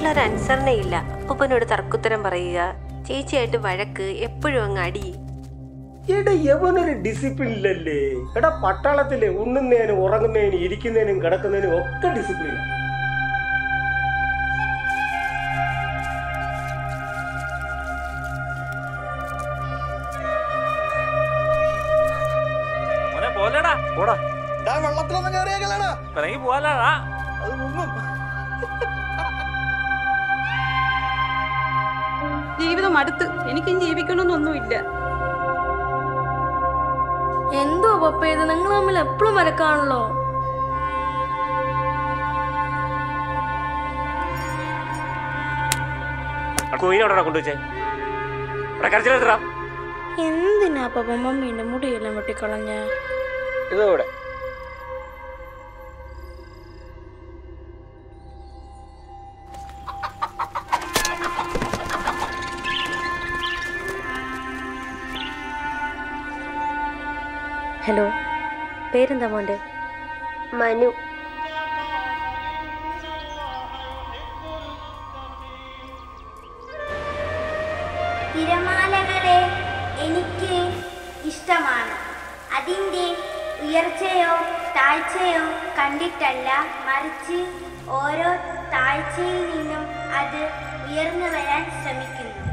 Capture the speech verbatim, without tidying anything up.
ഒരു അനുസരണയില്ല. അപ്പൂപ്പനോട് തർക്കുത്തരം പറയുക, ചേച്ചിയായിട്ട് വഴക്ക്, എപ്പോഴും അങ്ങ് അടി. എടാ യവനൊരു ഡിസിപ്ലിൻ ഇല്ലല്ലേ? എടാ പട്ടാളത്തില് ഉണ്ണുന്നതിനും ഉറങ്ങുന്നതിനും ഇരിക്കുന്നതിനും കിടക്കുന്നതിനും ഒക്കെ ഡിസിപ്ലിൻ. വെള്ളത്തിലൊന്നും കയറിയേക്കലടാ. അത് മുങ്ങും. ജീവിതം അടുത്ത് എനിക്കും ജീവിക്കണമെന്നൊന്നുമില്ല. എന്തോ പപ്പ ഇത്, നിങ്ങൾ തമ്മിൽ എപ്പോഴും വരക്കാണല്ലോ. എന്തിനാ പപ്പ മമ്മീന്റെ മുടിയെല്ലാം വെട്ടിക്കളഞ്ഞ? ഇതോടെ ഹലോ, പേരെന്താ മോൻ്റെ? മനു. തിരമാലകളെ എനിക്ക് ഇഷ്ടമാണ്. അതിൻ്റെ ഉയർച്ചയോ താഴ്ചയോ കണ്ടിട്ടല്ല, മറിച്ച് ഓരോ താഴ്ചയിൽ നിന്നും അത് ഉയർന്നു വരാൻ ശ്രമിക്കുന്നു.